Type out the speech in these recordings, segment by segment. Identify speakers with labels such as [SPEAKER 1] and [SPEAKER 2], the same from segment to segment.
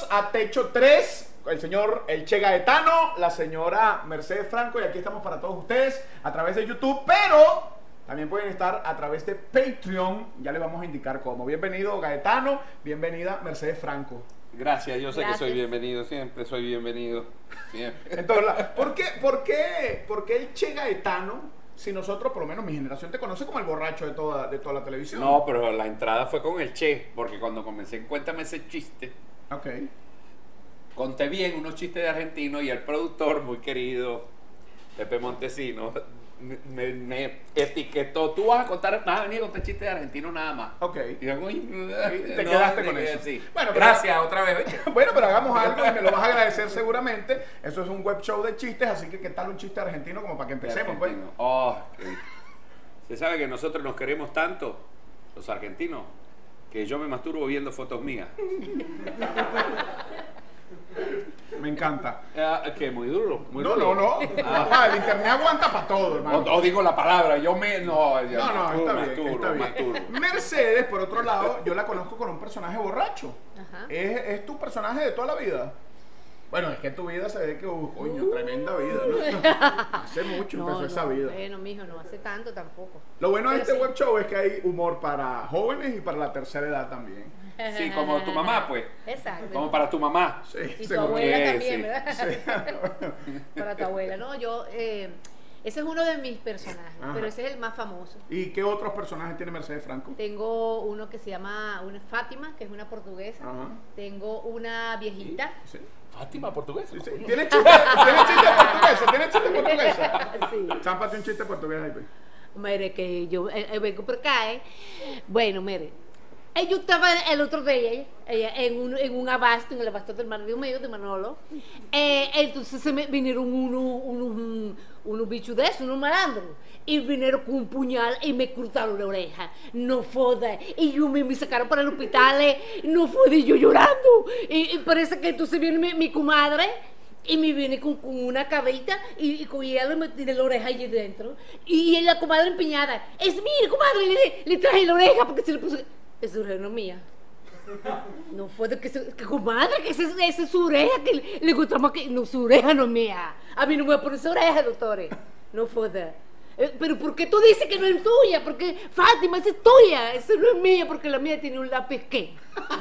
[SPEAKER 1] a Techo 3, el señor El Che Gaetano, la señora Mercedes Franco, y aquí estamos para todos ustedes a través de YouTube, pero también pueden estar a través de Patreon, ya les vamos a indicar cómo. Bienvenido Gaetano, bienvenida Mercedes Franco.
[SPEAKER 2] Gracias, yo sé que soy bienvenido, siempre soy bienvenido. Siempre.
[SPEAKER 1] Entonces, ¿por qué el Che Gaetano? Si nosotros, por lo menos mi generación, te conoce como el borracho de toda la televisión.
[SPEAKER 2] No, pero la entrada fue con el Che, porque cuando comencé en Cuéntame ese chiste, conté bien unos chistes de argentino y el productor, muy querido, Pepe Montesino, me etiquetó. Tú vas a venir a contar chistes de argentino nada más.
[SPEAKER 1] Y
[SPEAKER 2] yo,
[SPEAKER 1] te quedaste con eso.
[SPEAKER 2] Sí.
[SPEAKER 1] Bueno,
[SPEAKER 2] gracias otra vez.
[SPEAKER 1] Bueno, pero hagamos algo y me lo vas a agradecer seguramente. Eso es un web show de chistes, así que ¿qué tal un chiste argentino como para que empecemos? Pues?
[SPEAKER 2] Se sabe que nosotros nos queremos tanto, los argentinos, que yo me masturbo viendo fotos mías.
[SPEAKER 1] Me encanta.
[SPEAKER 2] Que muy duro, muy
[SPEAKER 1] no,
[SPEAKER 2] duro.
[SPEAKER 1] No. El internet aguanta para todo, hermano.
[SPEAKER 2] No digo la palabra, está
[SPEAKER 1] bien. Mercedes, por otro lado, yo la conozco con un personaje borracho. ¿Es tu personaje de toda la vida? Bueno, es que tu vida se ve que, coño, tremenda vida, ¿no? Hace mucho empezó esa vida.
[SPEAKER 3] Bueno, mijo, no hace tanto tampoco.
[SPEAKER 1] Lo bueno de este web show es que hay humor para jóvenes y para la tercera edad también.
[SPEAKER 2] Sí, como tu mamá, pues.
[SPEAKER 3] Exacto.
[SPEAKER 2] Como para tu mamá.
[SPEAKER 1] Sí,
[SPEAKER 3] y tu abuela también,
[SPEAKER 2] sí.
[SPEAKER 3] ¿verdad? Sí. Para tu abuela. No, ese es uno de mis personajes, pero ese es el más famoso.
[SPEAKER 1] ¿Y qué otros personajes tiene Mercedes Franco?
[SPEAKER 3] Tengo uno que se llama Fátima, que es una portuguesa. Tengo una viejita.
[SPEAKER 1] Sí.
[SPEAKER 2] Fátima, portuguesa.
[SPEAKER 1] Sí. ¿Tiene chiste portuguesa?
[SPEAKER 3] Sí.
[SPEAKER 1] Chámpate un chiste portugués ahí, pues.
[SPEAKER 3] Mire, que yo vengo por acá, Bueno, mire. Yo estaba el otro día en un abasto, en el abasto del marido mío, de Manolo. Entonces se me vinieron unos bichos de esos, unos malandros. Y vinieron con un puñal y me cortaron la oreja. No foda. Y yo me sacaron para el hospital. No foda, y yo llorando. Y parece que entonces viene mi comadre. Y me viene con una cabellita y con ella le tiene la oreja allí dentro. Y la comadre empeñada. Mire, comadre, le traje la oreja porque se le puso. Es su oreja, no mía. No fue de que comadre, que esa es su oreja, que le gustamos que. No, su oreja no es mía. A mí no me voy a poner su oreja, doctores. No fue de. Pero ¿por qué tú dices que no es tuya? Porque Fátima, esa es tuya, esa no es mía, porque la mía tiene un lápiz ¿qué?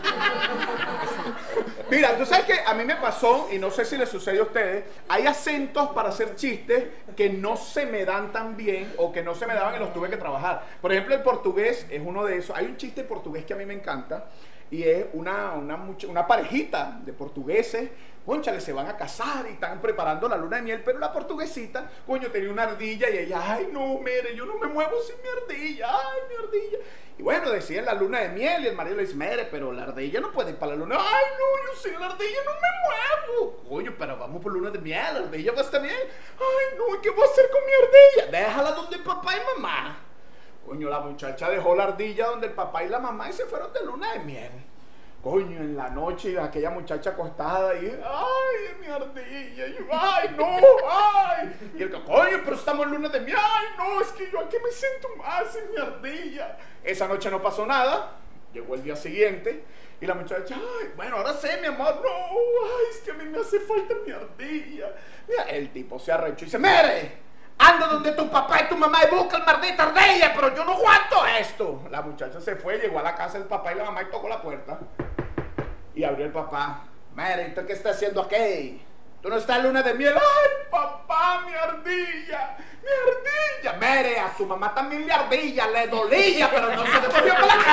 [SPEAKER 1] Mira, tú sabes que a mí me pasó, y no sé si les sucede a ustedes, hay acentos para hacer chistes que no se me dan tan bien o que no se me daban y los tuve que trabajar. Por ejemplo, el portugués es uno de esos. Hay un chiste portugués que a mí me encanta y es una parejita de portugueses. Cónchale, se van a casar y están preparando la luna de miel, pero la portuguesita, coño, tenía una ardilla y ella, ay, no, mire, yo no me muevo sin mi ardilla, ay, mi ardilla. Y bueno, decían la luna de miel y el marido le dice, mire, pero la ardilla no puede ir para la luna. Ay, no, yo sin la ardilla no me muevo. Coño, pero vamos por luna de miel, la ardilla va a estar bien. Ay, no, ¿qué voy a hacer con mi ardilla? Déjala donde papá y mamá. Coño, la muchacha dejó la ardilla donde el papá y la mamá y se fueron de luna de miel. Coño, en la noche aquella muchacha acostada y ay, mi ardilla, y, ay, no, ay. Y el coño, pero estamos en luna de miel, ay, no, es que yo aquí me siento más en mi ardilla. Esa noche no pasó nada, llegó el día siguiente y la muchacha, ay, bueno, ahora sé, mi amor, no, ay, es que a mí me hace falta mi ardilla. Mira, el tipo se arrechó y dice, mire, anda donde tu papá y tu mamá y busca el maldita ardilla, pero yo no aguanto esto. La muchacha se fue, llegó a la casa del papá y la mamá y tocó la puerta. Y abrió el papá. Mire, ¿usted qué está haciendo aquí? ¿Tú no estás en luna de miel? ¡Ay, papá, mi ardilla! ¡Mi ardilla! Mire, a su mamá también le ardilla, le dolía, pero no se devolvió para la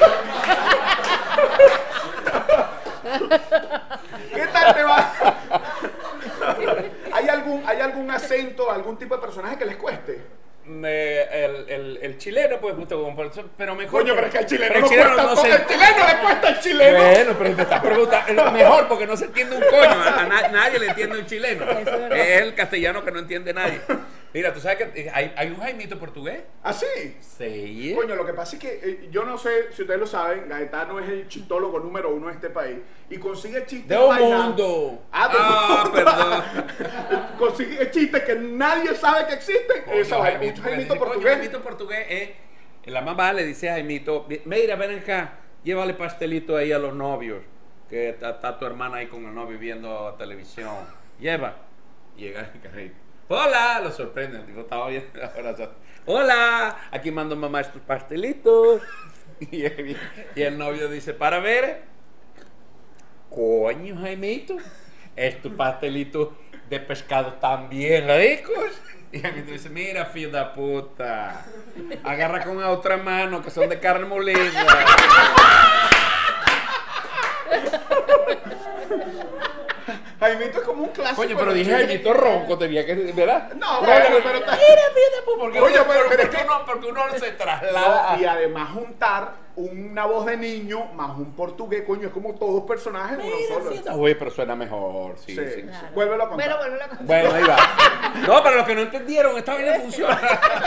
[SPEAKER 1] casa. ¿Qué tal te va? ¿Hay algún acento, algún tipo de personaje que les cueste?
[SPEAKER 2] El chileno, pues, pero mejor.
[SPEAKER 1] Coño, pero es que al chileno
[SPEAKER 2] el
[SPEAKER 1] no
[SPEAKER 2] chileno
[SPEAKER 1] cuesta
[SPEAKER 2] no
[SPEAKER 1] todo.
[SPEAKER 2] se...
[SPEAKER 1] El chileno le cuesta al chileno.
[SPEAKER 2] Bueno, pero te estás preguntando. Mejor porque no se entiende un coño. Nadie le entiende un chileno. Es el castellano que no entiende nadie. Mira, tú sabes que hay un Jaimito portugués.
[SPEAKER 1] ¿Ah, sí?
[SPEAKER 2] Sí.
[SPEAKER 1] Coño, lo que pasa es que yo no sé si ustedes lo saben, Gaetano es el chistólogo número 1 de este país y consigue chistes
[SPEAKER 2] de un mundo.
[SPEAKER 1] Perdón. Consigue chistes que nadie sabe que existen. Eso, Jaimito portugués.
[SPEAKER 2] Jaimito portugués es, la mamá le dice a Jaimito, mira, ven acá, llévale pastelito ahí a los novios. que está tu hermana ahí con el novio viendo televisión. Lleva. Llega el carrito. Hola, lo sorprende, el tipo estaba viendo. Hola, aquí mando mamá estos pastelitos. Y el novio dice, para ver. Coño, Jaimito, estos pastelitos de pescado también ricos. Y Jaimito dice, mira, filho da puta, agarra con la otra mano que son de carne molida.
[SPEAKER 1] Jaimito es como un clásico.
[SPEAKER 2] Coño, pero dije Jaimito ronco, tenía que, ¿verdad?
[SPEAKER 1] No, bueno, pero
[SPEAKER 2] mira, fíjate, porque,
[SPEAKER 1] Oye,
[SPEAKER 2] porque uno se traslada.
[SPEAKER 1] no, y además juntar una voz de niño más un portugués, coño, es como todos personajes en uno solo.
[SPEAKER 2] Oye, pero suena mejor, sí.
[SPEAKER 3] Claro.
[SPEAKER 1] Vuélvelo a contar.
[SPEAKER 3] Pero vuélvelo a contar.
[SPEAKER 2] Bueno, ahí va. No, para los que no entendieron, esta vaina funciona.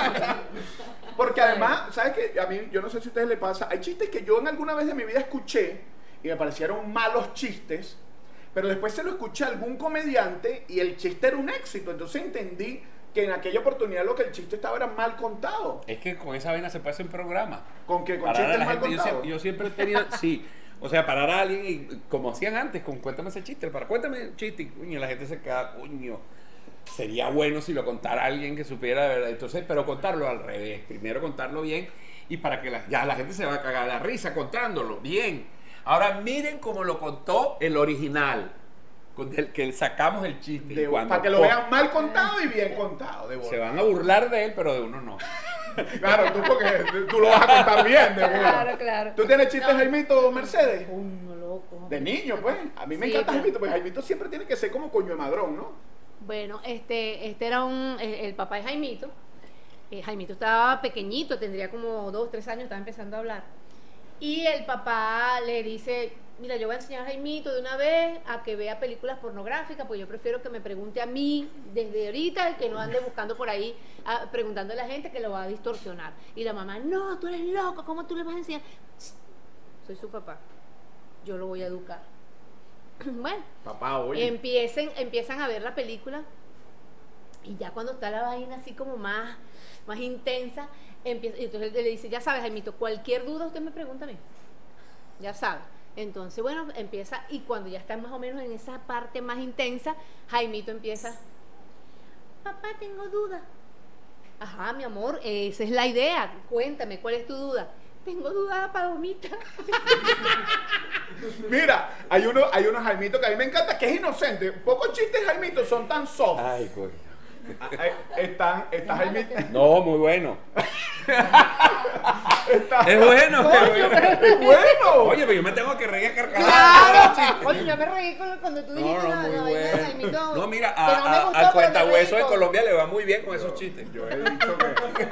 [SPEAKER 1] Porque además, ¿sabes qué? A mí, yo no sé si a ustedes les pasa, hay chistes que yo en alguna vez de mi vida escuché y me parecieron malos chistes, pero después se lo escuché a algún comediante y el chiste era un éxito. Entonces entendí que en aquella oportunidad lo que el chiste estaba era mal contado.
[SPEAKER 2] Es que con esa vaina se puede hacer un programa.
[SPEAKER 1] ¿Con qué? ¿Con
[SPEAKER 2] Parar a
[SPEAKER 1] chistes
[SPEAKER 2] la
[SPEAKER 1] mal
[SPEAKER 2] gente,
[SPEAKER 1] contados?
[SPEAKER 2] yo siempre he tenido, sí, o sea, parar a alguien y como hacían antes, con cuéntame ese chiste, cuéntame el chiste, y coño, la gente se queda, coño, sería bueno si lo contara alguien que supiera de verdad. Entonces, pero contarlo al revés, primero contarlo bien y para que ya la gente se va a cagar la risa contándolo bien. Ahora miren cómo lo contó el original, con el que sacamos el chiste.
[SPEAKER 1] Para que lo vean mal contado y bien contado.
[SPEAKER 2] Se van a burlar de él, pero de uno no.
[SPEAKER 1] Claro, tú porque tú lo vas a contar bien, de verdad.
[SPEAKER 3] Claro, claro.
[SPEAKER 1] ¿Tú tienes chistes, Jaimito, Mercedes?
[SPEAKER 3] Coño, loco.
[SPEAKER 1] De niño, pues. A mí me
[SPEAKER 3] Sí,
[SPEAKER 1] encanta
[SPEAKER 3] claro.
[SPEAKER 1] Jaimito, pues Jaimito siempre tiene que ser como coño de madrón, ¿no?
[SPEAKER 3] Bueno, este era el papá de Jaimito. Jaimito estaba pequeñito, tendría como 2, 3 años, estaba empezando a hablar. Y el papá le dice, mira, yo voy a enseñar a Jaimito de una vez a que vea películas pornográficas, pues yo prefiero que me pregunte a mí desde ahorita, que no ande buscando por ahí, preguntando a la gente que lo va a distorsionar. Y la mamá, no, tú eres loco, ¿cómo tú le vas a enseñar? Soy su papá, yo lo voy a educar. Bueno,
[SPEAKER 1] Papá, oye.
[SPEAKER 3] empiezan a ver la película y ya cuando está la vaina así como más intensa, y entonces él le dice, ya sabes, Jaimito, cualquier duda usted me pregunta a mí, ya sabe. Entonces, bueno, empieza, y cuando ya está más o menos en esa parte más intensa, Jaimito empieza, papá, tengo duda. Ajá, mi amor, esa es la idea, cuéntame, ¿cuál es tu duda? Tengo duda de la palomita.
[SPEAKER 1] Mira, hay unos Jaimitos que a mí me encanta, que es inocente. Pocos chistes Jaimitos son tan soft.
[SPEAKER 2] Ay, coño.
[SPEAKER 1] Está Jaimito.
[SPEAKER 2] No, muy bueno.
[SPEAKER 1] Está,
[SPEAKER 2] Es bueno, es
[SPEAKER 1] Coño,
[SPEAKER 2] bueno.
[SPEAKER 1] es bueno.
[SPEAKER 2] Oye, pero yo me tengo que reír a carcajadas.
[SPEAKER 3] Claro. Oye, yo me reí cuando tú dijiste
[SPEAKER 2] No, muy
[SPEAKER 3] la vaina de Jaimito,
[SPEAKER 2] bueno. No, mira,
[SPEAKER 3] que no me gustó,
[SPEAKER 2] al
[SPEAKER 3] pero me
[SPEAKER 2] cuentahueso
[SPEAKER 3] reí
[SPEAKER 2] de
[SPEAKER 3] con-
[SPEAKER 2] Colombia le va muy bien con esos chistes.
[SPEAKER 1] Yo he dicho que.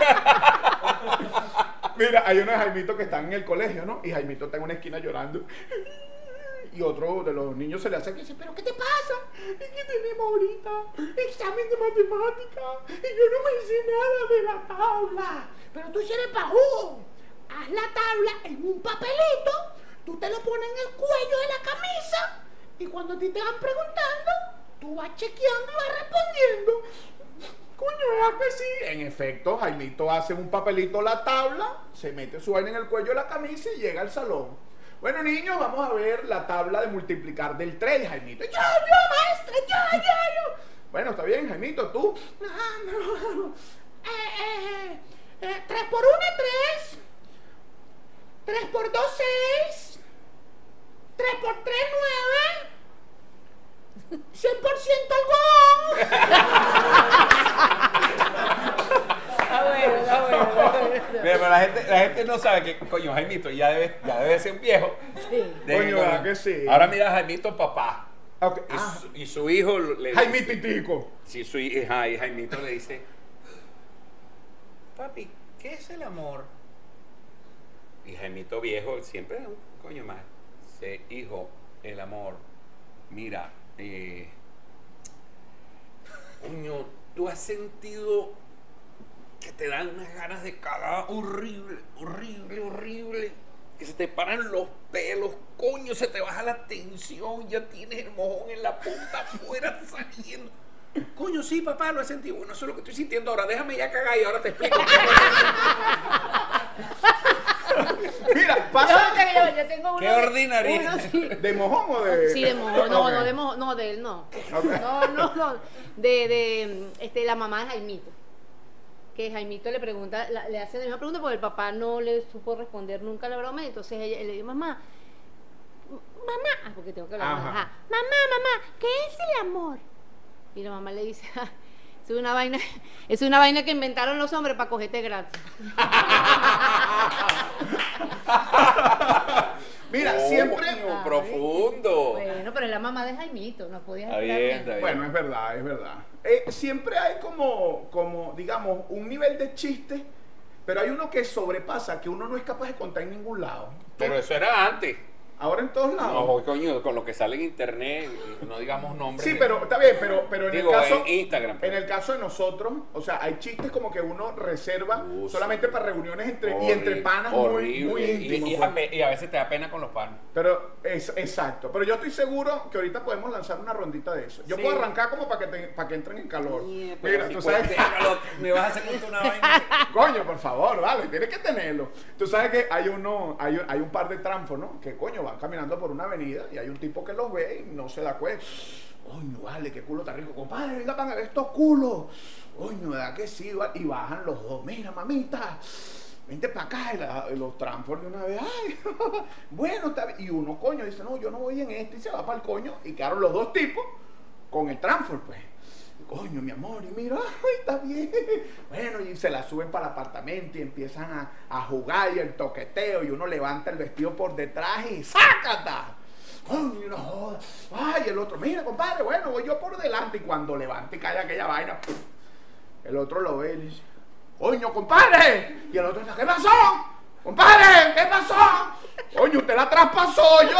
[SPEAKER 1] Mira, hay unos Jaimitos que están en el colegio, ¿no? Y Jaimito está en una esquina llorando. Y otro de los niños se le hace que dice, ¿pero qué te pasa? Es que tenemos ahorita examen de matemática y yo no me sé nada de la tabla. Pero tú sí eres pajudo. Haz la tabla en un papelito, tú te lo pones en el cuello de la camisa y cuando a ti te van preguntando, tú vas chequeando y vas respondiendo. Coño, ¿verdad que sí? En efecto, Jaimito hace un papelito la tabla, se mete su vaina en el cuello de la camisa y llega al salón. Bueno, niños, vamos a ver la tabla de multiplicar del 3, Jaimito. Yo, maestra, yo. Bueno, está bien, Jaimito, tú. No. 3 por 1 es 3. 3 por 2, 6. 3 por 3, 9. 100% algodón.
[SPEAKER 3] Está bueno.
[SPEAKER 2] Mira, pero la gente no sabe que, coño, Jaimito ya debe ser un viejo.
[SPEAKER 3] Sí.
[SPEAKER 1] Coño, ¿verdad que sí?
[SPEAKER 2] Ahora mira a Jaimito papá.
[SPEAKER 1] Okay.
[SPEAKER 2] Y su hijo le
[SPEAKER 1] Jaimito y Tico.
[SPEAKER 2] Sí, su hija y Jaimito le dice, papi, ¿qué es el amor? Y Jaimito viejo siempre es un coño más. Dice, hijo, el amor, mira, coño, tú has sentido que te dan unas ganas de cagar horrible, que se te paran los pelos, coño, se te baja la tensión, ya tienes el mojón en la punta afuera saliendo. Coño, sí, papá, lo he sentido. Bueno, eso es lo que estoy sintiendo ahora. Déjame ya cagar y ahora te explico.
[SPEAKER 1] Mira, pasa
[SPEAKER 3] Yo tengo uno
[SPEAKER 2] Qué ordinario.
[SPEAKER 1] de mojón o de.
[SPEAKER 3] Sí, de mojón. No,
[SPEAKER 1] Ok.
[SPEAKER 3] no, de mojón. No, de él no.
[SPEAKER 1] Ok.
[SPEAKER 3] No. De la mamá de Jaimito. Que Jaimito le pregunta, le hace la misma pregunta porque el papá no le supo responder nunca la broma. Entonces ella le dice, mamá, porque tengo que hablar.
[SPEAKER 1] Ajá.
[SPEAKER 3] Mamá, ¿qué es el amor? Y la mamá le dice, es una vaina que inventaron los hombres para cogerte gratis.
[SPEAKER 1] Mira, siempre.
[SPEAKER 2] Coño, profundo.
[SPEAKER 3] Bueno, pero es la mamá de Jaimito, no podías
[SPEAKER 2] Está
[SPEAKER 3] estar
[SPEAKER 2] bien,
[SPEAKER 3] bien.
[SPEAKER 2] está bien.
[SPEAKER 1] Bueno, es verdad, es verdad. Siempre hay como, digamos, un nivel de chiste, pero hay uno que sobrepasa, que uno no es capaz de contar en ningún lado.
[SPEAKER 2] Pero eso era antes.
[SPEAKER 1] Ahora en todos lados.
[SPEAKER 2] No, coño, con lo que sale en internet, no digamos nombres.
[SPEAKER 1] Sí, pero está bien, pero
[SPEAKER 2] Digo,
[SPEAKER 1] en el caso.
[SPEAKER 2] en Instagram.
[SPEAKER 1] En el caso de nosotros, o sea, hay chistes como que uno reserva solamente para reuniones entre panas muy íntimos.
[SPEAKER 2] Y a veces te da pena con los panas.
[SPEAKER 1] Pero exacto. Pero yo estoy seguro que ahorita podemos lanzar una rondita de eso. Yo
[SPEAKER 2] Sí.
[SPEAKER 1] puedo arrancar como para que entren en calor.
[SPEAKER 2] Pero
[SPEAKER 1] Mira,
[SPEAKER 2] si
[SPEAKER 1] tú
[SPEAKER 2] puedes,
[SPEAKER 1] sabes que.
[SPEAKER 2] déjalo, me vas a hacer contar una vaina.
[SPEAKER 1] Coño, por favor, vale, tienes que tenerlo. Tú sabes que hay un par de tramfos, ¿no? Que coño, van caminando por una avenida y hay un tipo que los ve y no se da cuenta. Coño, vale, qué culo tan rico. Compadre, venga, van a ver estos culos. Coño, ¿verdad que sí? Y bajan los dos. Mira, mamita, vente para acá. Y los tramfos de una vez. Ay, bueno, está bien. Y uno, coño, dice, no, yo no voy en este. Y se va para el coño. Y quedaron los dos tipos con el tramfo, pues. Coño, mi amor, y mira, ay, está bien. Bueno, y se la suben para el apartamento y empiezan a jugar y el toqueteo. Y uno levanta el vestido por detrás y ¡sácata! Coño, no jodas. Ay, el otro, mira, compadre, bueno, voy yo por delante. Y cuando levanta y cae aquella vaina, ¡puf! El otro lo ve y le dice, coño, compadre. Y el otro dice, ¿qué pasó? Compadre, ¿qué pasó? Coño, usted la traspasó yo.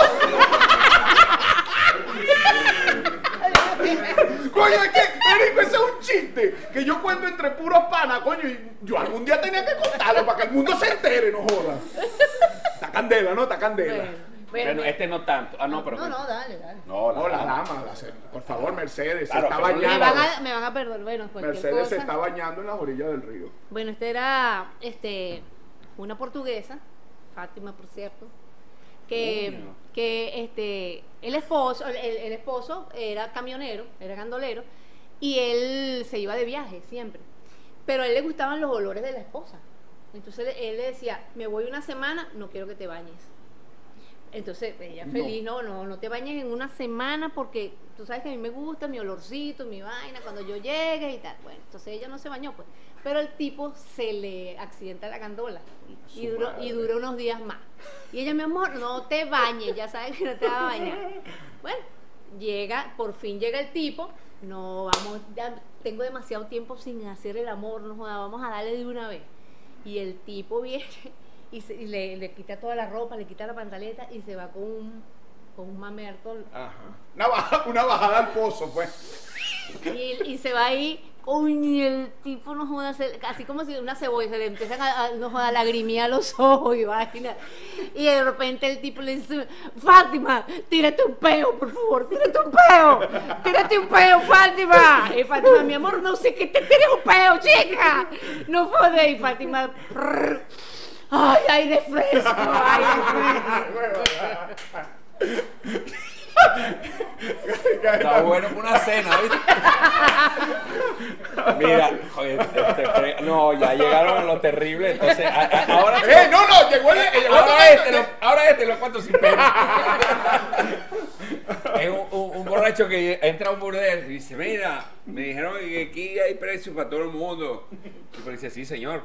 [SPEAKER 1] Coño, es que, marico, ese es un chiste que yo cuento entre puros panas, coño, y yo algún día tenía que contarlo para que el mundo se entere, no joda. Está candela, ¿no? Está candela.
[SPEAKER 2] Bueno, este no tanto. Ah, no, pero.
[SPEAKER 3] No, dale.
[SPEAKER 2] No,
[SPEAKER 1] No, la
[SPEAKER 2] dama.
[SPEAKER 1] dama, por favor, Mercedes,
[SPEAKER 2] Claro,
[SPEAKER 1] se está
[SPEAKER 2] pero no le
[SPEAKER 1] bañando.
[SPEAKER 3] Me van a perdonar, bueno, cualquier
[SPEAKER 1] Mercedes se
[SPEAKER 3] cosa.
[SPEAKER 1] está bañando en las orillas del río.
[SPEAKER 3] Bueno, esta era una portuguesa, Fátima, por cierto,
[SPEAKER 2] Coño.
[SPEAKER 3] que el esposo era camionero, era gandolero, y él se iba de viaje siempre. Pero a él le gustaban los olores de la esposa. Entonces él le decía, me voy una semana, no quiero que te bañes. Entonces ella feliz, no te bañes en una semana porque tú sabes que a mí me gusta mi olorcito, mi vaina, cuando yo llegue y tal. Bueno, entonces ella no se bañó, pues. Pero el tipo se le accidenta la gandola y duró unos días más. Y ella, mi amor, no te bañes, ya sabes que no te va a bañar. Bueno, por fin llega el tipo, no, vamos, ya tengo demasiado tiempo sin hacer el amor, no joda, vamos a darle de una vez. Y el tipo viene y le quita toda la ropa, le quita la pantaleta y se va con un mamerto.
[SPEAKER 1] Ajá. Una bajada al pozo, pues.
[SPEAKER 3] Y se va ahí, coño, el tipo no joda, así como si una cebolla, se le empiezan no joda, lagrimear los ojos y vaina. Y de repente el tipo le dice, Fátima, tírate un peo, por favor, tírate un peo, Fátima. Y Fátima, mi amor, no sé que te tires un peo, chica. No joder, y Fátima, ay, aire fresco,
[SPEAKER 2] Está bueno para una cena, ¿viste? Mira, oye, no, ya llegaron a lo terrible, entonces ahora
[SPEAKER 1] No, llegó
[SPEAKER 2] ahora lo cuento sin pena. Es un borracho que entra a un burdel y dice, mira, me dijeron que aquí hay precios para todo el mundo. Y pues dice, sí, señor,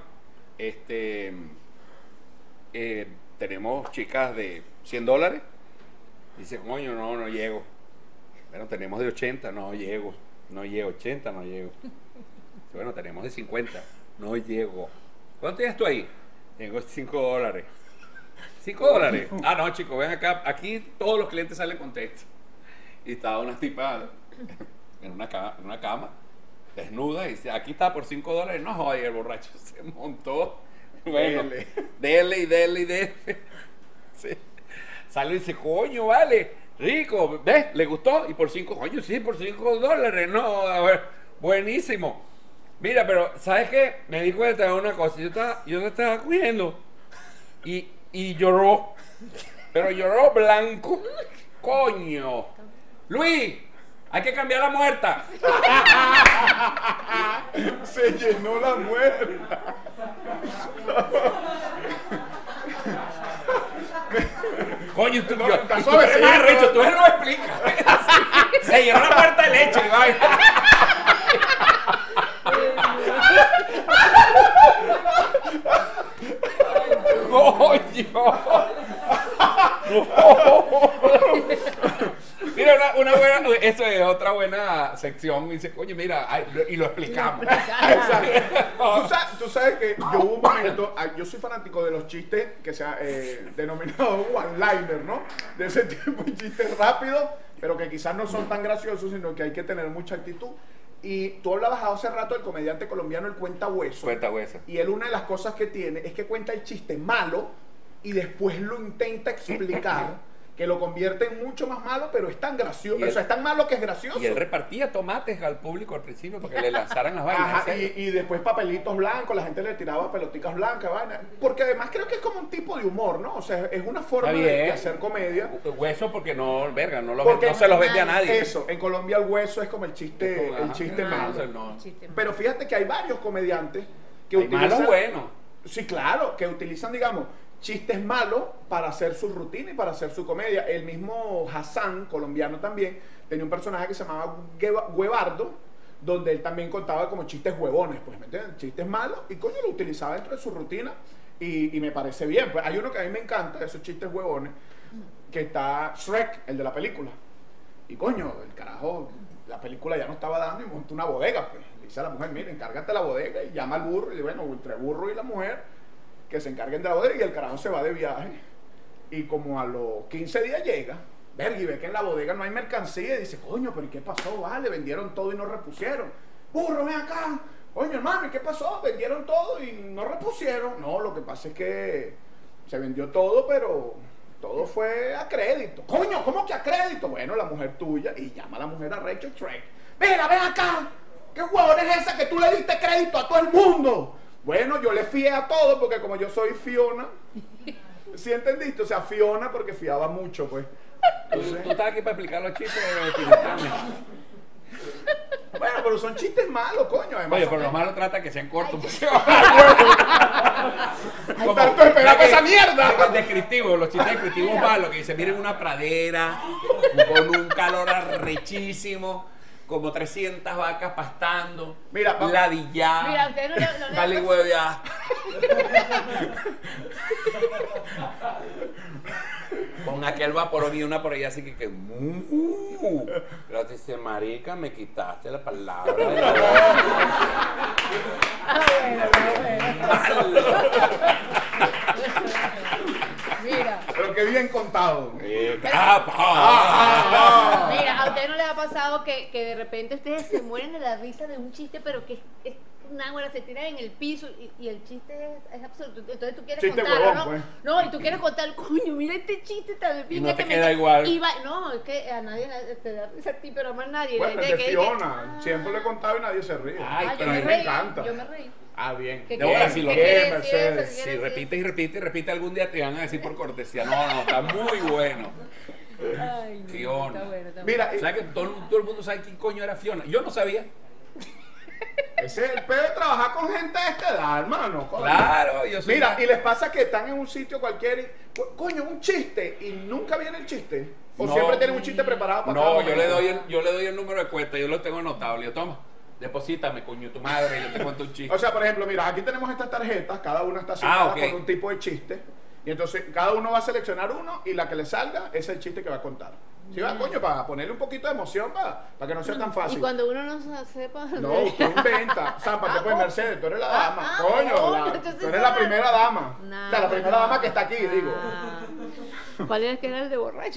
[SPEAKER 2] tenemos chicas de $100. Dice, coño, no llego. Bueno, tenemos de 80, no llego, 80, no llego. Bueno, tenemos de 50, no llego. ¿Cuánto tienes tú ahí? Tengo $5. $5. Ah, no, chicos, ven acá. Aquí todos los clientes salen contentos. Y estaba una tipa en una cama, desnuda, y dice, aquí está por $5. No, joder, el borracho se montó. Bueno, dele. Sí. Sale y dice, coño, vale, rico, ¿ves? ¿Le gustó? Y por 5, coño, sí, por $5. No, a ver, buenísimo. Mira, pero, ¿sabes qué? Me di cuenta de una cosa, yo te estaba cogiendo y y lloró. Pero lloró blanco. Coño. Luis, hay que cambiar la muerta.
[SPEAKER 1] Se llenó la muerta.
[SPEAKER 2] Coño, tú,
[SPEAKER 1] No,
[SPEAKER 2] yo,
[SPEAKER 1] está
[SPEAKER 2] y tú
[SPEAKER 1] suavecito.
[SPEAKER 2] eres más arrecho, tú no lo explicas. Se llenó la muerta de leche, ¿vale? Coño. Mira, una buena, eso es otra buena sección. Dice, coño, mira, ay, y lo explicamos.
[SPEAKER 1] Tú sabes que yo hubo un momento, yo soy fanático de los chistes que se ha denominado one-liner, ¿no? De ese tipo de chistes rápidos, pero que quizás no son tan graciosos, sino que hay que tener mucha actitud. Y tú hablabas hace rato del comediante colombiano, el Cuenta Hueso.
[SPEAKER 2] Cuenta hueso.
[SPEAKER 1] Y él, una de las cosas que tiene es que cuenta el chiste malo y después lo intenta explicar, que lo convierte en mucho más malo, pero es tan gracioso.
[SPEAKER 2] Y él-
[SPEAKER 1] O sea, es tan malo que es gracioso.
[SPEAKER 2] Y él repartía tomates al público al principio para que le lanzaran las vainas.
[SPEAKER 1] Ajá, y después papelitos blancos, la gente le tiraba pelotitas blancas, vaina. Porque además creo que es como un tipo de humor, ¿no? O sea, es una forma
[SPEAKER 2] Está
[SPEAKER 1] de
[SPEAKER 2] bien.
[SPEAKER 1] hacer comedia.
[SPEAKER 2] Hueso porque no, verga, no,
[SPEAKER 1] Porque
[SPEAKER 2] no se los vende a nadie.
[SPEAKER 1] Eso, en Colombia el hueso es como el chiste,
[SPEAKER 2] Ajá.
[SPEAKER 1] el chiste
[SPEAKER 3] Ah,
[SPEAKER 1] malo.
[SPEAKER 2] No.
[SPEAKER 3] Chiste.
[SPEAKER 1] Pero fíjate que hay varios comediantes que
[SPEAKER 2] Hay malos buenos.
[SPEAKER 1] Sí, claro, que utilizan, digamos, chistes malos para hacer su rutina y para hacer su comedia. El mismo Hassan, colombiano también, tenía un personaje que se llamaba Huevardo, donde él también contaba como chistes huevones, pues, ¿me entiendes? Chistes malos, y coño, lo utilizaba dentro de su rutina, y me parece bien. Pues hay uno que a mí me encanta, esos chistes huevones, que está Shrek, el de la película. Y coño, el carajo, la película ya no estaba dando y montó una bodega, pues. Le dice a la mujer, mira, encárgate la bodega, y llama al burro, y bueno, entre el burro y la mujer, que se encarguen de la bodega, y el carajo se va de viaje. Y como a los 15 días llega, verga, y ve que en la bodega no hay mercancía, y dice, coño, pero ¿y qué pasó? Vale, vendieron todo y no repusieron. Burro, ven acá. Coño, hermano, ¿y qué pasó? Vendieron todo y no repusieron. No, lo que pasa es que se vendió todo, pero todo fue a crédito. Coño, ¿cómo que a crédito? Bueno, la mujer tuya, y llama a la mujer a Rachel Shrek. Mira, ven acá. ¿Qué huevón es esa que tú le diste crédito a todo el mundo? Bueno, yo le fié a todo porque como yo soy Fiona, ¿sí entendiste? O sea, Fiona porque fiaba mucho, pues.
[SPEAKER 2] Tú estás aquí para explicar los chistes de Tintán.
[SPEAKER 1] Bueno, pero son chistes malos, coño. Además,
[SPEAKER 2] Oye,
[SPEAKER 1] son-
[SPEAKER 2] por lo malo trata que sean cortos.
[SPEAKER 1] Hay tanto esperar para esa mierda.
[SPEAKER 2] Descriptivo, los chistes descriptivos malos, que dicen, miren una pradera con un calor arrechísimo, como 300 vacas pastando,
[SPEAKER 1] Mira, vamos.
[SPEAKER 2] ladillá,
[SPEAKER 3] Mira, usted no le
[SPEAKER 2] dale huevea. Con aquel vaporón y una por allá así que pero te dice, marica, me quitaste la palabra de la boca.
[SPEAKER 3] Mira,
[SPEAKER 1] Pero qué bien contado.
[SPEAKER 3] mira, a usted no le ha pasado que de repente ustedes se mueren de la risa de un chiste, pero que es una hora, se tiran en el piso y el chiste es absurdo. Entonces tú quieres
[SPEAKER 1] Chiste
[SPEAKER 3] contarlo,
[SPEAKER 1] huevón,
[SPEAKER 3] ¿no?
[SPEAKER 1] pues.
[SPEAKER 3] No, y tú quieres contar, coño, mira este chiste tan de pinga
[SPEAKER 2] no te
[SPEAKER 3] que me
[SPEAKER 2] queda igual.
[SPEAKER 3] No, es que a nadie te da risa a ti, pero a más nadie.
[SPEAKER 1] Bueno,
[SPEAKER 3] La
[SPEAKER 1] el de
[SPEAKER 3] gente que-
[SPEAKER 1] Fiona. Siempre lo he contado y nadie se ríe.
[SPEAKER 2] Ay,
[SPEAKER 3] yo
[SPEAKER 2] pero
[SPEAKER 3] me
[SPEAKER 2] a mí
[SPEAKER 1] me
[SPEAKER 3] reí,
[SPEAKER 1] encanta.
[SPEAKER 3] yo me reí.
[SPEAKER 1] Ah, bien.
[SPEAKER 3] ¿Qué
[SPEAKER 2] De ahora
[SPEAKER 3] quiere-
[SPEAKER 2] sí lo
[SPEAKER 3] qué
[SPEAKER 2] quiere,
[SPEAKER 3] quiere decir
[SPEAKER 1] Mercedes.
[SPEAKER 3] eso? ¿Qué
[SPEAKER 2] Si
[SPEAKER 3] quiere decir?
[SPEAKER 2] repites y repites y repites, algún día te van a decir por cortesía. No, está muy bueno.
[SPEAKER 3] Ay, no,
[SPEAKER 2] Fiona.
[SPEAKER 3] está bueno, está bueno.
[SPEAKER 1] Mira,
[SPEAKER 2] ¿Sabes que todo el mundo sabe quién coño era Fiona? Yo no sabía.
[SPEAKER 1] ese es el peor de trabajar con gente de esta edad, hermano. Coño.
[SPEAKER 2] Claro, yo soy.
[SPEAKER 1] Mira, y les pasa que están en un sitio cualquiera y, coño, un chiste, y nunca viene el chiste. O
[SPEAKER 2] No.
[SPEAKER 1] siempre tienen un chiste preparado para cada
[SPEAKER 2] No,
[SPEAKER 1] momento.
[SPEAKER 2] yo le doy el número de cuenta, yo lo tengo anotado. Le digo, toma, deposítame, coño, tu madre, yo te cuento un chiste.
[SPEAKER 1] O sea, por ejemplo, mira, aquí tenemos estas tarjetas, cada una está asignada
[SPEAKER 2] ok.
[SPEAKER 1] con un tipo de chiste. Y entonces cada uno va a seleccionar uno y la que le salga es el chiste que va a contar. ¿Sí va, coño? Para ponerle un poquito de emoción, para que no sea tan fácil.
[SPEAKER 3] Y cuando uno no sepa.
[SPEAKER 1] No, usted inventa. Zampa, te puedes, Mercedes, tú eres la dama. Coño,
[SPEAKER 3] entonces
[SPEAKER 1] tú eres la primera dama.
[SPEAKER 3] Nah,
[SPEAKER 1] O sea, la primera dama que está aquí, digo.
[SPEAKER 3] ¿Cuál era que era el de borracho?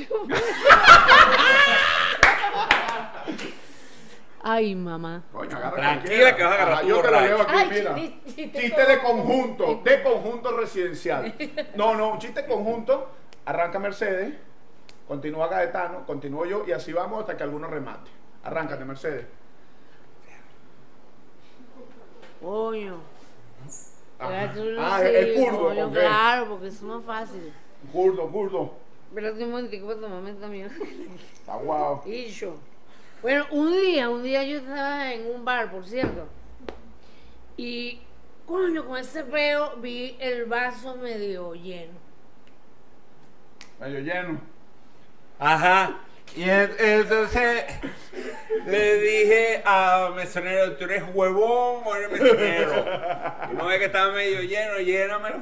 [SPEAKER 3] Ay, mamá.
[SPEAKER 1] Coño, agarra
[SPEAKER 2] Tranquila,
[SPEAKER 1] cualquiera.
[SPEAKER 2] que vas a agarrar
[SPEAKER 1] Ajá,
[SPEAKER 2] tu
[SPEAKER 1] yo te lo
[SPEAKER 2] borracho.
[SPEAKER 1] llevo aquí,
[SPEAKER 3] Ay,
[SPEAKER 1] mira.
[SPEAKER 3] chiste
[SPEAKER 1] Chiste de conjunto residencial. No, un chiste conjunto. Arranca Mercedes, continúa Gaetano, continúo yo y así vamos hasta que alguno remate. Arráncate, Mercedes.
[SPEAKER 3] Coño.
[SPEAKER 1] Ajá.
[SPEAKER 3] Tú lo
[SPEAKER 1] Ah,
[SPEAKER 3] sí,
[SPEAKER 1] es kurdo,
[SPEAKER 3] coño,
[SPEAKER 1] ok.
[SPEAKER 3] claro, porque es más fácil.
[SPEAKER 1] Kurdo.
[SPEAKER 3] Espérate un momentico para tomarme también.
[SPEAKER 1] Está guau.
[SPEAKER 3] Y yo. Bueno, un día yo estaba en un bar, por cierto. Y, coño, con ese peo vi el vaso medio lleno.
[SPEAKER 1] Medio lleno.
[SPEAKER 2] Ajá. Y entonces le dije a mesonero, ¿tú eres huevón o eres mesonero? Y no ve que estaba medio lleno, llénamelo.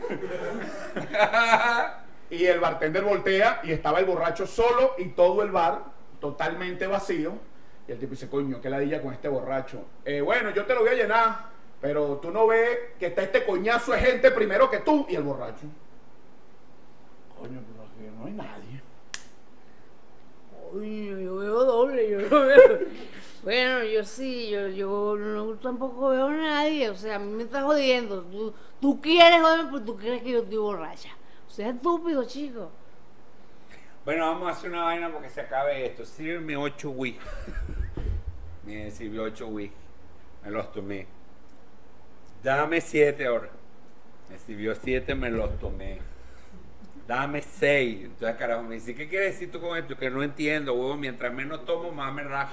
[SPEAKER 1] Y el bartender voltea y estaba el borracho solo y todo el bar totalmente vacío. Y el tipo dice, coño, qué ladilla con este borracho. Bueno, yo te lo voy a llenar, pero tú no ves que está este coñazo de gente primero que tú. Y el borracho. Coño, pero aquí no hay nadie.
[SPEAKER 3] Coño, yo veo doble, yo lo veo. Bueno, yo sí, yo no tampoco veo a nadie. O sea, a mí me está jodiendo. Tú quieres joderme porque tú crees que yo estoy borracha. O sea, estúpido, chico.
[SPEAKER 2] Bueno, vamos a hacer una vaina porque se acabe esto. Sírveme 8 whisky. Me sirvió 8 whisky. Me los tomé. Dame 7 ahora. Me sirvió 7, me los tomé. Dame 6. Entonces, carajo, me dice, ¿qué quieres decir tú con esto? Que no entiendo, huevo. Mientras menos tomo, más me rajo.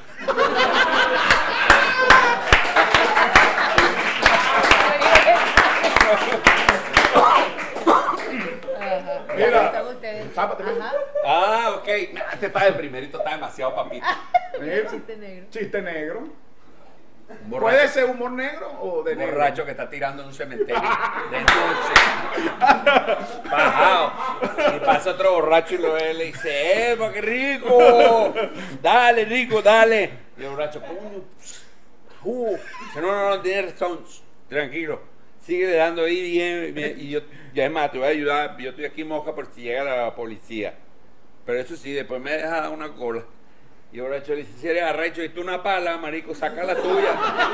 [SPEAKER 1] Mira,
[SPEAKER 3] ¿Están ustedes?
[SPEAKER 1] zápate, mira.
[SPEAKER 3] Ajá.
[SPEAKER 2] Ah, ok. Este está de primerito, está demasiado papito.
[SPEAKER 1] Mira,
[SPEAKER 3] Chiste negro.
[SPEAKER 1] chiste negro.
[SPEAKER 2] Un borracho,
[SPEAKER 1] ¿Puede ser humor negro o de
[SPEAKER 2] un
[SPEAKER 1] negro?
[SPEAKER 2] borracho que está tirando en un cementerio de noche. Bajado. Y pasa otro borracho y lo ve y le dice, ¡epa, qué rico! Dale, rico, dale. Y el borracho, coño. Dice, no, tiene razón. Tranquilo. Sigue dando ahí bien. Y yo, ya es más, te voy a ayudar. Yo estoy aquí moja por si llega la policía. Pero eso sí, después me deja dar una cola. Y el borracho le dice, si eres arrecho y tú una pala, marico, saca la tuya.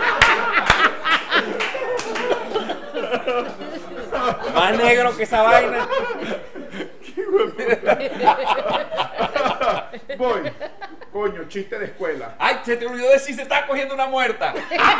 [SPEAKER 2] Más negro que esa vaina.
[SPEAKER 1] Voy. Coño, chiste de escuela.
[SPEAKER 2] Ay, se te olvidó decir, se está cogiendo una muerta.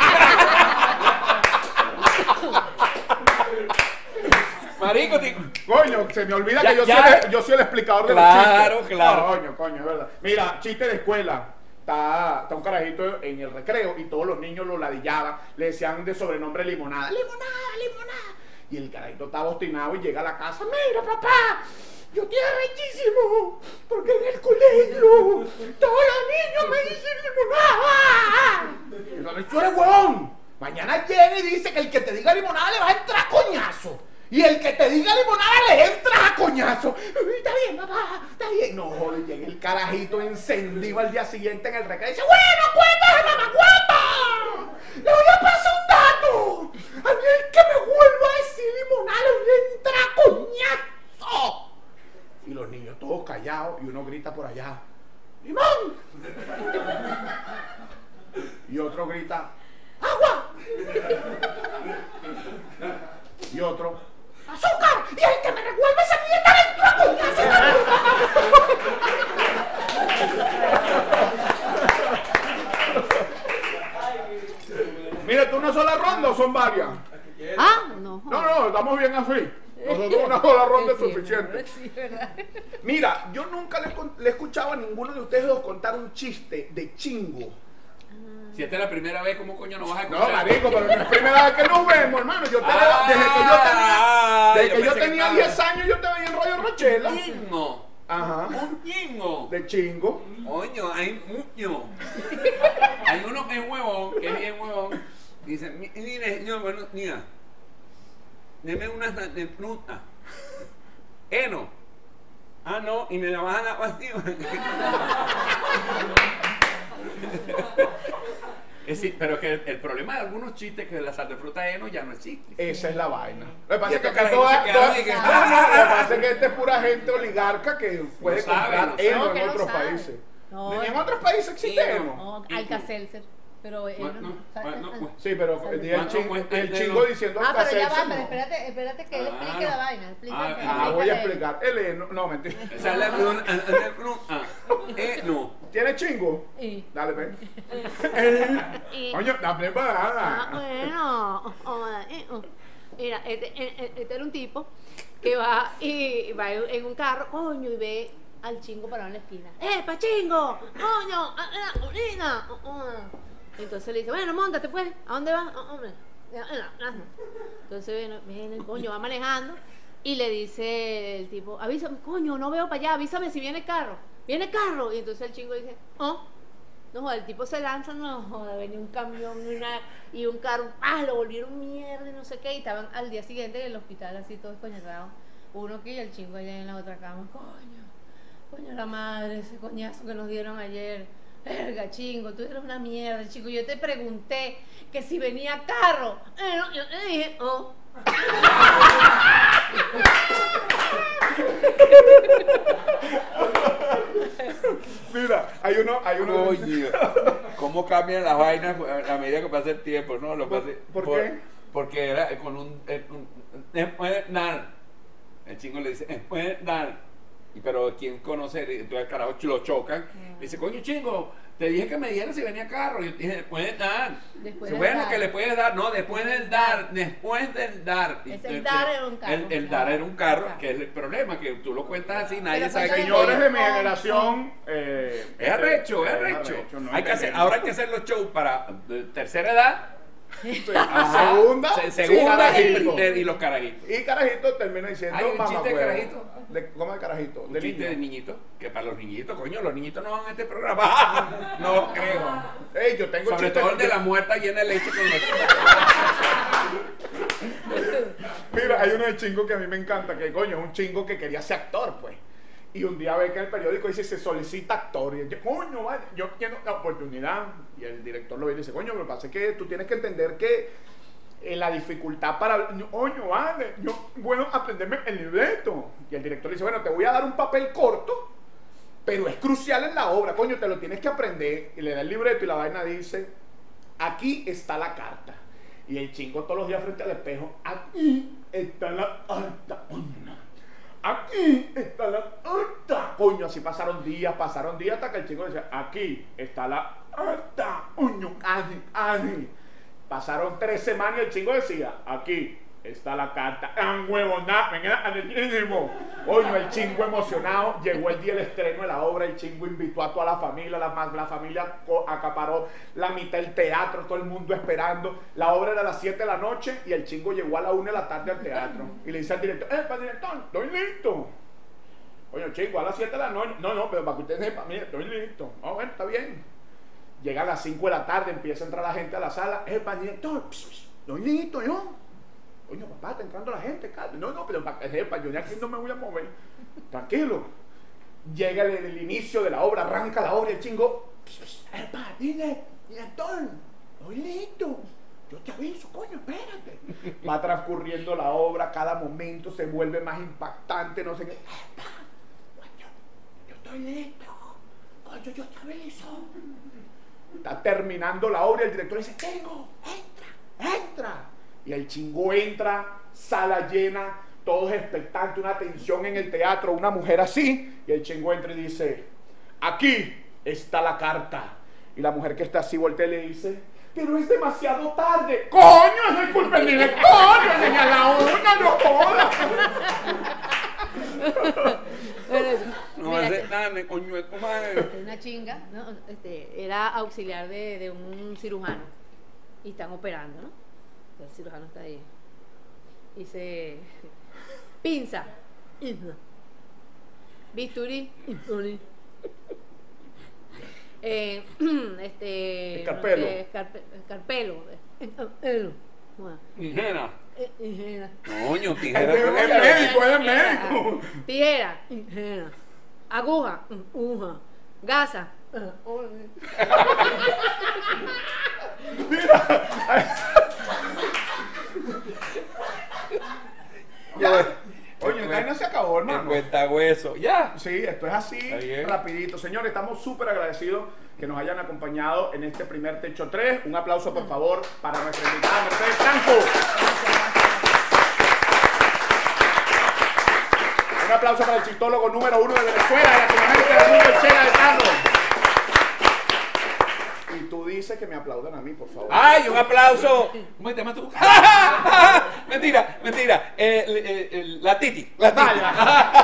[SPEAKER 2] Marico,
[SPEAKER 1] Coño, se me olvida
[SPEAKER 2] Ya,
[SPEAKER 1] que
[SPEAKER 2] ya.
[SPEAKER 1] yo soy el explicador de
[SPEAKER 2] Claro,
[SPEAKER 1] los chistes.
[SPEAKER 2] claro.
[SPEAKER 1] Coño, es verdad. Mira, chiste de escuela. Está un carajito en el recreo y todos los niños lo ladillaban. Le decían de sobrenombre limonada. ¡Limonada! Y el carajito estaba obstinado y llega a la casa. ¡Mira, papá! Yo estoy arrechísimo porque en el colegio todos los niños me dicen limonada. Y yo, ¡tú eres huevón! Mañana llega y dice que el que te diga limonada le va a entrar a coñazo. Y el que te diga limonada le entra a coñazo. Está bien, papá, está bien. No, joder, llega el carajito encendido al día siguiente en el recreo y dice, bueno, cuéntame, mamá, cuenta. Le voy a pasar un dato. A mí el que me vuelva a decir limonada le entra a coñazo. Y los niños todos callados y uno grita por allá, ¡limón! Y otro grita, ¡agua! Y otro, ¡azúcar! Y el que me revuelve esa mierda dentro a coñazo. Mira, ¿tú una sola ronda o son varias?
[SPEAKER 3] Ah, no.
[SPEAKER 1] No, estamos bien así. Nosotros una sola ronda es
[SPEAKER 3] Sí,
[SPEAKER 1] suficiente.
[SPEAKER 3] sí, ¿verdad?
[SPEAKER 1] Mira, yo nunca le he escuchado a ninguno de ustedes dos contar un chiste de chingo.
[SPEAKER 2] Si esta es la primera vez, ¿cómo coño no vas a
[SPEAKER 1] No,
[SPEAKER 2] escuchar?
[SPEAKER 1] marico, pero no es primera vez que nos vemos, hermano. Yo te veo desde que yo tenía 10 años, yo te veía en Rollo Rochela.
[SPEAKER 2] Chingo.
[SPEAKER 1] Ajá.
[SPEAKER 2] Un chingo.
[SPEAKER 1] De chingo.
[SPEAKER 2] Coño, hay mucho. Hay uno que es huevón, que es bien huevón. Dice, mire, yo, bueno, mira, deme una de fruta. No. Ah, no, y me la bajan a vacío. Es decir, pero que el problema de algunos chistes que la sal de fruta ya no existe.
[SPEAKER 1] Esa es la vaina. Lo que pasa
[SPEAKER 2] Y
[SPEAKER 1] es que
[SPEAKER 2] estos
[SPEAKER 1] toda-
[SPEAKER 2] carajitos se quedaron y que-
[SPEAKER 1] lo que pasa es que esta es pura gente oligarca que puede
[SPEAKER 2] No sabe,
[SPEAKER 1] comprar
[SPEAKER 2] no sabe.
[SPEAKER 1] heno
[SPEAKER 3] No, que
[SPEAKER 1] en
[SPEAKER 3] no
[SPEAKER 1] otros
[SPEAKER 3] sabe.
[SPEAKER 1] países.
[SPEAKER 3] No,
[SPEAKER 1] En otros países existe
[SPEAKER 2] Sí,
[SPEAKER 1] heno.
[SPEAKER 3] No, Alka-Seltzer. Pero él
[SPEAKER 2] Bueno, bueno, pues.
[SPEAKER 1] Sí, pero el
[SPEAKER 2] ¿Cuánto
[SPEAKER 1] chingo,
[SPEAKER 2] cuesta
[SPEAKER 1] el
[SPEAKER 2] el
[SPEAKER 1] chingo
[SPEAKER 2] heno?
[SPEAKER 1] diciendo
[SPEAKER 3] Ah, pero ya va,
[SPEAKER 1] Alka-Seltzer,
[SPEAKER 3] pero
[SPEAKER 1] no.
[SPEAKER 3] espérate que él explique la vaina. Explícate,
[SPEAKER 1] Voy a
[SPEAKER 3] explícale.
[SPEAKER 1] explicar. El heno, no, mentira.
[SPEAKER 2] Esa es la fruta. No.
[SPEAKER 1] ¿Tiene chingo?
[SPEAKER 3] Sí.
[SPEAKER 1] Dale, ven.
[SPEAKER 3] Y-
[SPEAKER 1] Coño, está
[SPEAKER 3] Ah,
[SPEAKER 1] preparada.
[SPEAKER 3] bueno. Mira, este era un tipo que va y va en un carro, coño, y ve al chingo parado en la esquina. ¡Pachingo! ¡Coño! ¡Urina! Entonces le dice, bueno, móntate pues, ¿a dónde vas? Hombre. Entonces viene el coño, va manejando y le dice el tipo, avísame, coño, no veo para allá, avísame si viene el carro. Viene el carro. Y entonces el chingo dice, oh. No joder, el tipo se lanza, no joder, venía un camión y un carro, lo volvieron mierda y no sé qué, y estaban al día siguiente en el hospital así todos coñetados, uno aquí y el chingo allá en la otra cama, coño la madre, ese coñazo que nos dieron ayer, verga chingo, tú eres una mierda, chico, yo te pregunté que si venía carro, yo te dije, oh.
[SPEAKER 1] Mira, hay uno.
[SPEAKER 2] Coño, ¿cómo cambian las vainas a medida que pasa el tiempo? ¿No?
[SPEAKER 1] ¿Por qué?
[SPEAKER 2] Porque era con un después dar. El chingo le dice, después dar. Pero quien conoce, entonces el carajo lo chocan. Le dice, coño chingo, te dije que me dieras si venía carro. Y yo dije, después de dar.
[SPEAKER 3] Después
[SPEAKER 2] Dice,
[SPEAKER 3] del
[SPEAKER 2] bueno,
[SPEAKER 3] dar.
[SPEAKER 2] que le puedes dar. No, después del dar. Después del dar.
[SPEAKER 3] Es el dar era un carro.
[SPEAKER 2] El dar era un carro,
[SPEAKER 3] Claro.
[SPEAKER 2] que es el problema, que tú lo cuentas así, nadie
[SPEAKER 3] Pero
[SPEAKER 2] sabe
[SPEAKER 3] pues,
[SPEAKER 2] quién
[SPEAKER 1] Señores
[SPEAKER 2] es.
[SPEAKER 1] de mi generación.
[SPEAKER 2] Es arrecho, es arrecho.
[SPEAKER 1] no
[SPEAKER 2] Hay que hacer,
[SPEAKER 1] entendemos.
[SPEAKER 2] ahora hay que hacer los shows para tercera edad,
[SPEAKER 1] Sí.
[SPEAKER 2] ajá,
[SPEAKER 1] Segunda.
[SPEAKER 2] segunda
[SPEAKER 1] sí,
[SPEAKER 2] y,
[SPEAKER 1] carajitos.
[SPEAKER 2] y los carajitos.
[SPEAKER 1] Y carajito termina diciendo,
[SPEAKER 2] Hay un chiste de
[SPEAKER 1] mamahuevo.
[SPEAKER 2] carajito.
[SPEAKER 1] ¿Cómo de carajito?
[SPEAKER 2] Un
[SPEAKER 1] De
[SPEAKER 2] chiste de
[SPEAKER 1] niño.
[SPEAKER 2] niñito, que para los niñitos, coño, los niñitos no van a este programa. No creo.
[SPEAKER 1] Ey, yo tengo
[SPEAKER 2] Sobre
[SPEAKER 1] chistes-
[SPEAKER 2] todo el de la muerta llena de leche con los...
[SPEAKER 1] Mira, hay uno de chingo que a mí me encanta, que coño, es un chingo que quería ser actor, pues. Y un día ve que en el periódico dice, se solicita actor. Y él dice, coño, vale, yo quiero la oportunidad. Y el director lo ve y dice, coño, lo que pasa es que tú tienes que entender que la dificultad para... Coño, vale, bueno, aprenderme el libreto. Y el director le dice, bueno, te voy a dar un papel corto, pero es crucial en la obra, coño, te lo tienes que aprender. Y le da el libreto y la vaina dice, aquí está la carta. Y el chingo todos los días frente al espejo, aquí está la carta, coño. Aquí está la carta. Coño, así pasaron días hasta que el chingo decía, aquí está la carta, coño, casi. Pasaron 3 semanas y el chingo decía, aquí está la carta. Coño, el chingo emocionado. Llegó el día del estreno de la obra. El chingo invitó a toda la familia. La familia acaparó la mitad del teatro. Todo el mundo esperando. La obra era a las 7 de la noche y el chingo llegó a la 1 de la tarde al teatro. Y le dice al director, para director, estoy listo. Coño, chingo, a las 7 de la noche. No, pero para que ustedes sepan, mire, estoy listo. Bueno, está bien. Llega a las 5 de la tarde, empieza a entrar la gente a la sala. Para director, estoy listo yo. Coño, papá, está entrando la gente, Carlos. No, pero para que sepa, yo de aquí no me voy a mover. Tranquilo. Llega el inicio de la obra, arranca la obra y el chingo. Director, estoy listo. Yo te aviso, coño, espérate. Va transcurriendo la obra, cada momento se vuelve más impactante, no sé qué. Coño, yo estoy listo. Coño, yo te aviso. Está terminando la obra y el director dice, entra. Y el chingo entra, sala llena, todos expectantes, una tensión en el teatro, una mujer así, y el chingo entra y dice, aquí está la carta. Y la mujer que está así voltea y le dice, pero es demasiado tarde. ¡Coño, es el culpa del director! ¡A la 1, no jodas!
[SPEAKER 2] No hace nada, coño, de tu madre.
[SPEAKER 3] Una chinga, ¿no? Era auxiliar de un cirujano y están operando, ¿no? El cirujano está ahí. Dice, pinza, bisturí,
[SPEAKER 1] Escarpelo.
[SPEAKER 3] Escarpelo. Bueno,
[SPEAKER 2] Tijera.
[SPEAKER 3] tijera.
[SPEAKER 2] Coño,
[SPEAKER 1] Es
[SPEAKER 2] tijera.
[SPEAKER 1] médico, es médico.
[SPEAKER 3] Tijera, tijera. Aguja, aguja. Gasa.
[SPEAKER 1] Ya. Oye, esta vaina se acabó, hermano.
[SPEAKER 2] Cuenta hueso. Ya.
[SPEAKER 1] Sí, esto es así,
[SPEAKER 2] Está bien.
[SPEAKER 1] rapidito. Señores, estamos súper agradecidos que nos hayan acompañado en este primer Techo 3. Un aplauso, por favor, para nuestra invitada Mercedes Franco. Un aplauso para el chistólogo número 1 de Venezuela, de Latinoamérica, del mundo, el Chela de Carlos. Y tú dices que me aplaudan a mí, por favor.
[SPEAKER 2] ¡Ay, un aplauso! ¿Cómo te llamas tú? mentira, mentira. La Titi, la Titi.
[SPEAKER 1] Vaya.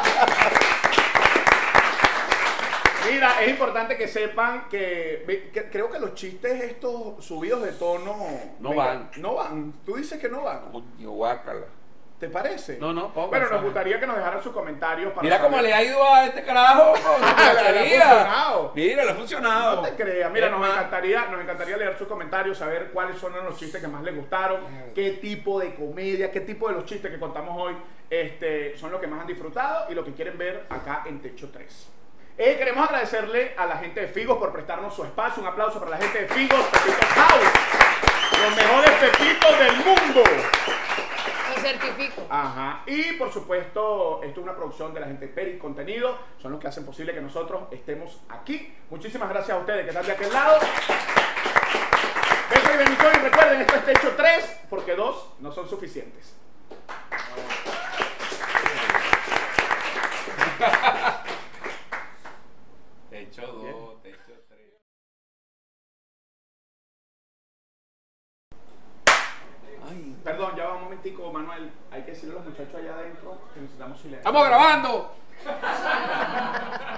[SPEAKER 1] Mira, es importante que sepan que creo que los chistes estos subidos de tono
[SPEAKER 2] No
[SPEAKER 1] mira,
[SPEAKER 2] van.
[SPEAKER 1] No van. Tú dices que no van.
[SPEAKER 2] Coño, guácala.
[SPEAKER 1] ¿Te parece?
[SPEAKER 2] No, no, póngase.
[SPEAKER 1] Bueno, nos gustaría que nos dejaran sus comentarios para
[SPEAKER 2] Mira cómo
[SPEAKER 1] saber.
[SPEAKER 2] le ha ido a este carajo con su
[SPEAKER 1] Le ha
[SPEAKER 2] porquería.
[SPEAKER 1] funcionado.
[SPEAKER 2] Mira, le ha funcionado.
[SPEAKER 1] No te creas, mira,
[SPEAKER 2] Es
[SPEAKER 1] nos
[SPEAKER 2] más,
[SPEAKER 1] encantaría leer sus comentarios, saber cuáles son los chistes que más les gustaron, qué tipo de comedia, qué tipo de los chistes que contamos hoy son los que más han disfrutado y lo que quieren ver acá en Techo 3. Queremos agradecerle a la gente de Figos por prestarnos su espacio. Un aplauso para la gente de Figos, Pepito House, los mejores pepitos del mundo.
[SPEAKER 3] Lo certifico.
[SPEAKER 1] Ajá. Y por supuesto, esto es una producción de la gente de Peri Contenido. Son los que hacen posible que nosotros estemos aquí. Muchísimas gracias a ustedes que están de aquel lado. Besos y bendiciones. Y recuerden, esto es Techo 3, porque 2 no son suficientes.
[SPEAKER 2] Techo 2, techo 3. Ay.
[SPEAKER 1] Perdón, ya va un momentico, Manuel. Hay que decirle a los muchachos allá adentro que necesitamos silencio.
[SPEAKER 2] ¡Estamos grabando!